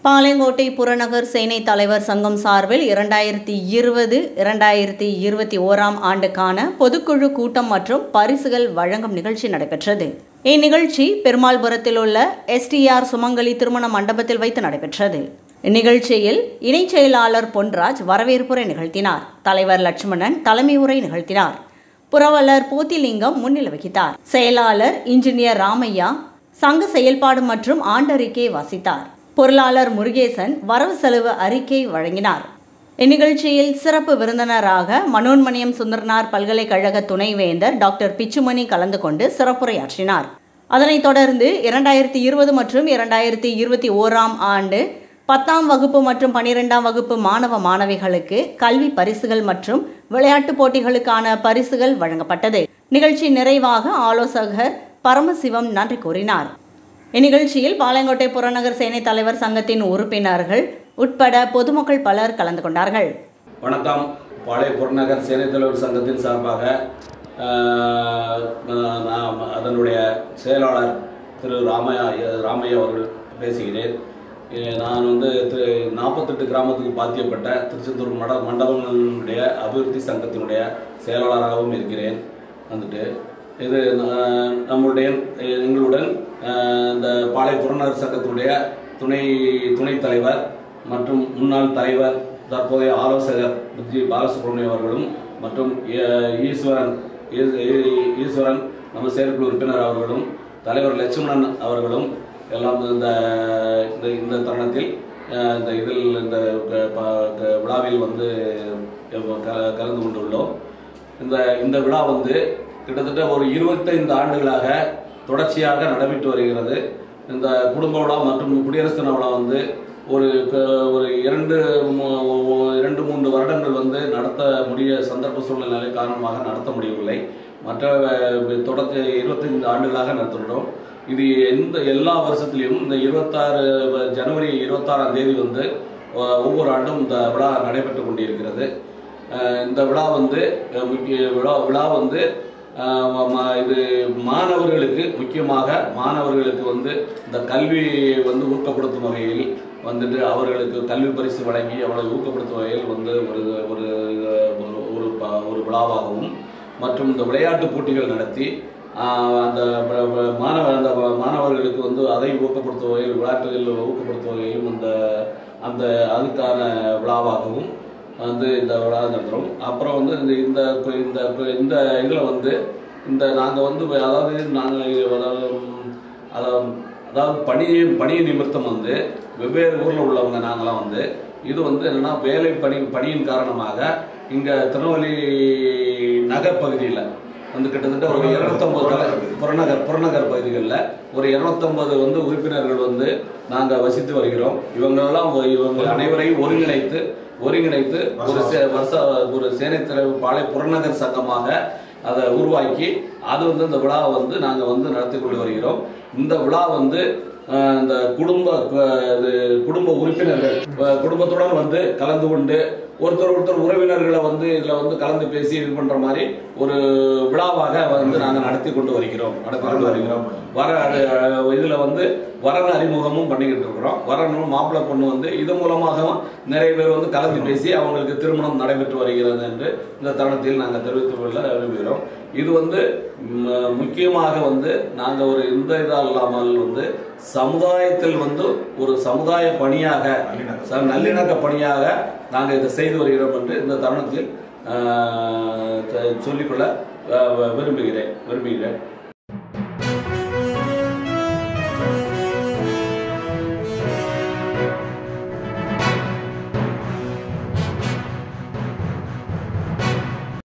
பாளையங்கோட்டை புறநகர் சேனை தலைவர் சங்கம் சார்பில் 2020-2021 ஆண்டுக்கான பொதுக்குழு கூட்டம் மற்றும் பரிசுகள் வழங்கும் நிகழ்ச்சி நடைபெற்றது. இந்நிகழ்ச்சி பெருமாள்புரத்தில் உள்ள STR சுமங்கலி திருமண மண்டபத்தில் வைத்து நடைபெற்றது. இந்நிகழ்ச்சியில் இணைச் செயலாளர் பொன்ராஜ் வரவேற்புரை நிகழ்த்தினார். தலைவர் லட்சுமணன் தலைமை உரை நிகழ்த்தினார். புரவலர் போத்திலிங்கம் முன்னிலை வகித்தார். செயலாளர் இன்ஜினியர் ராமையா சங்க செயல்பாடு மற்றும் ஆண்டறிக்கை வாசித்தார். பொருளாளர் முருகேசன் வரவு செலவு அறிக்கை வழங்கினார். இந்நிகழ்ச்சியில் சிறப்பு விருந்தினராக மனோன்மணியம் சுந்தரனார் பல்கலைக்கழக துணைவேந்தர் டாக்டர் பிச்சுமணி கலந்து கொண்டு சிறப்புரையாற்றினார். அதனைத் தொடர்ந்து 2020 மற்றும் 2021 ஆண்டு 10ஆம் வகுப்பு மற்றும் 12ஆம் வகுப்பு மாணவ மாணவிகளுக்கு கல்வி பரிசுகள் மற்றும் விளையாட்டுப் போட்டிகளுக்கான பரிசுகள் வழங்கப்பட்டது. நிகழ்ச்சி நிறைவாக ஆலோசகர் பரமசிவம் நன்றி கூறினார். இந்நிகழ்ச்சியில் பாளையங்கோட்டை புறநகர் சேனை தலைவர் சங்கத்தின் உறுப்பினர்கள் உட்பட பொதுமக்கள் பலர் கலந்து கொண்டார்கள். வணக்கம். பாளைய புறநகர் சேனை தலைவர் சங்கத்தின் சார்பாக அதனுடைய செயலாளர் திரு ராமையா அவர்கள் பேசுகிறேன். நான் 48 கிராமத்துக்கு பாத்தியப்பட்ட திருச்செந்தூர் மண்டபங்களுடைய அபிவிருத்தி சங்கத்தினுடைய செயலாளராகவும் இருக்கிறேன். இது எங்களுடன் இந்த பாளைய புறநகர் சங்கத்தினுடைய துணைத் தலைவர் மற்றும் முன்னாள் தலைவர் தற்போதைய ஆலோசகர் பாலசுப்ரமணியம் அவர்களும் மற்றும் ஈஸ்வரன் நம்ம செயற்குழு உறுப்பினர் அவர்களும் தலைவர் லட்சுமணன் அவர்களும் எல்லாம் இந்த தருணத்தில் இந்த விழாவில் கலந்து கொண்டுள்ளோம். இந்த விழா கிட்டத்தட்ட ஒரு 25 ஆண்டுகளாக தொடர்ச்சியாக நடைபெற்று வருகிறது. இந்த குடும்ப விழா மற்றும் குடியரசு தின விழா ஒரு 2-3 வருடங்கள் நடத்த முடிய சந்தர்ப்ப சூழ்நிலை காரணமாக நடத்த முடியவில்லை. மற்ற தொடர்ந்து 25 ஆண்டுகளாக நடத்துகிறோம். இது எல்லா வருஷத்திலையும் இந்த ஜனவரி 26ஆம் தேதி ஒவ்வொரு ஆண்டும் இந்த விழா நடைபெற்று கொண்டிருக்கிறது. இந்த விழா இது மாணவர்களுக்கு முக்கியமாக இந்த கல்வி ஊக்கப்படுத்தும் வகையில் அவர்களுக்கு கல்வி பரிசு வழங்கி அவளை ஊக்கப்படுத்தும் வகையில் ஒரு விழாவாகவும் மற்றும் இந்த விளையாட்டு போட்டிகள் நடத்தி அந்த மாணவர்களுக்கு அதை ஊக்கப்படுத்தும் வகையில் விளையாட்டுகளில் ஊக்கப்படுத்தும் வகையிலும் அதுக்கான விழாவாகவும் இந்த விழா நடத்துகிறோம். அப்புறம் இந்த இதில் நாங்கள் பணி நிமித்தம் வெவ்வேறு ஊரில் உள்ளவங்க நாங்களாம் இது என்னன்னா வேலை பணியின் காரணமாக இங்கே திருநெல்வேலி நகர் பகுதியில் கிட்டத்தட்ட ஒரு 250 புறநகர் பகுதிகளில் ஒரு 250 உறுப்பினர்கள் நாங்கள் வசித்து வருகிறோம். இவங்க அனைவரையும் ஒருங்கிணைத்து ஒரு சேனை தலைவர் பாளைய புறநகர் சங்கமாக அதை உருவாக்கி அது இந்த விழாவை நாங்கள் நடத்தி கொண்டு வருகிறோம். இந்த விழா இந்த குடும்ப உறுப்பினர்கள் குடும்பத்துடன் கலந்து கொண்டு ஒருத்தர் உறவினர்களை இதில் கலந்து பேசி இது பண்ற மாதிரி ஒரு விழாவாக நாங்கள் நடத்தி கொண்டு வருகிறோம். இதுல வரன் அறிமுகமும் பண்ணிக்கிட்டு இருக்கிறோம். வரணும் மாப்பிள்ளை பொண்ணு இது மூலமாக நிறைய பேர் கலந்து பேசி அவங்களுக்கு திருமணம் நடைபெற்று வருகிறது என்று இந்த தருணத்தில் நாங்கள் தெரிவித்துக் கொள்ள விரும்புகிறோம். இது முக்கியமாக நாங்கள் ஒரு இந்த இதாக இல்லாமல் சமுதாயத்தில் ஒரு சமுதாய பணியாக நல்லிணக்க பணியாக நாங்கள் இதை செய்து வருகிறோம் என்று இந்த தருணத்தில் சொல்லிக்கொள்ள விரும்புகிறேன்.